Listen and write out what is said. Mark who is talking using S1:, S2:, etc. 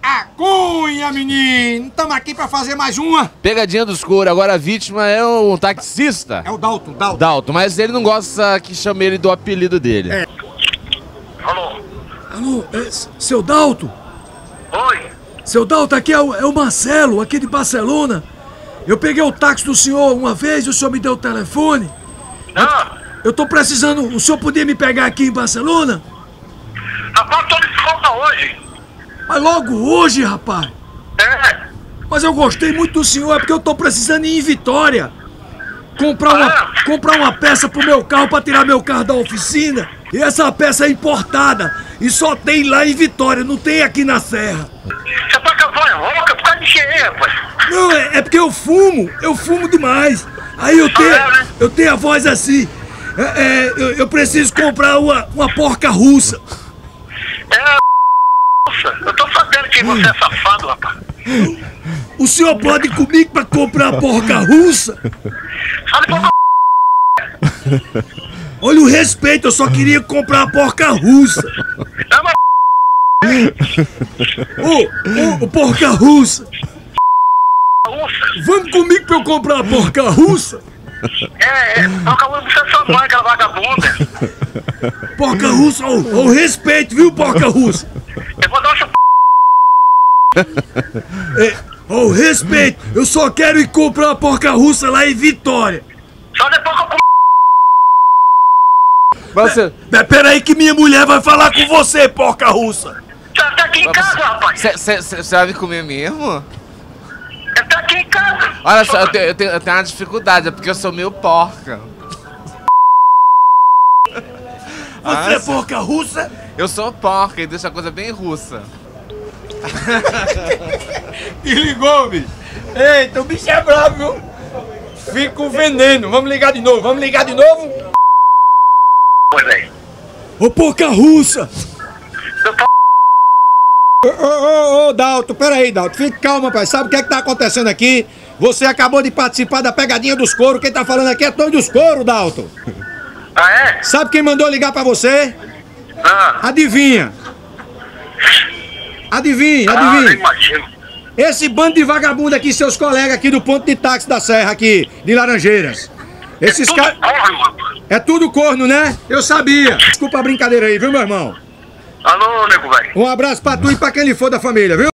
S1: A cunha, menino! Tamo aqui pra fazer mais uma.
S2: Pegadinha dos couro. Agora a vítima é um taxista.
S1: É o Dalton.
S2: Dalton, mas ele não gosta que chame ele do apelido dele.
S1: É.
S3: Alô, seu Dalton?
S4: Oi?
S3: Seu Dalton, aqui é o Marcelo, aqui de Barcelona. Eu peguei o táxi do senhor uma vez e o senhor me deu o telefone. Eu tô precisando, o senhor podia me pegar aqui em Barcelona?
S4: Rapaz, tô de folga hoje.
S3: Mas logo hoje, rapaz.
S4: É?
S3: Mas eu gostei muito do senhor, é porque eu tô precisando ir em Vitória. Comprar uma peça pro meu carro pra tirar meu carro da oficina. E essa peça é importada. E só tem lá em Vitória, não tem aqui na Serra.
S4: Você tá com a voz rouca por causa de quê, rapaz?
S3: Não, é porque eu fumo demais. Aí eu tenho a voz assim. Eu preciso comprar uma porca russa.
S4: Eu tô sabendo que você é safado, rapaz.
S3: O senhor pode ir comigo pra comprar a porca russa?
S4: Sabe pouco.
S3: Olha o respeito, eu só queria comprar a porca russa.
S4: É uma
S3: Ô, porca russa.
S4: russa.
S3: Vamos comigo pra eu comprar a porca russa?
S4: Porca russa você é sua mãe, aquela vagabunda.
S3: Porca russa, o respeito, viu, porca russa?
S4: Eu vou dar um chup...
S3: O respeito, eu só quero ir comprar a porca russa lá em Vitória.
S4: Só depois que eu comer.
S2: Você
S3: Peraí que minha mulher vai falar com você, porca russa.
S4: Você tá aqui em casa, rapaz.
S2: sabe comer mesmo?
S4: Você tá aqui em casa.
S2: Olha só, eu tenho uma dificuldade, é porque eu sou meio porca.
S3: Você é porca russa?
S2: Eu sou porca e deixa a coisa bem russa.
S1: Desligou, bicho. Eita, o bicho é bravo, viu? Fica com veneno. Vamos ligar de novo.
S4: Oi, velho.
S3: Ô, porca russa.
S1: Ô, Dalton, peraí, Dalton. Fique calmo, pai. Sabe o que é que tá acontecendo aqui? Você acabou de participar da pegadinha dos couro. Quem tá falando aqui é Tony dos Couro, Dalton.
S4: Ah, é?
S1: Sabe quem mandou ligar pra você? Adivinha? Adivinha.
S4: Eu imagino.
S1: Esse bando de vagabundo aqui, seus colegas aqui do ponto de táxi da Serra aqui, de Laranjeiras. Esses caras... É tudo corno, né? Eu sabia. Desculpa a brincadeira aí, viu, meu irmão?
S4: Alô, nego, velho.
S1: Um abraço pra tu e pra quem lhe for da família, viu?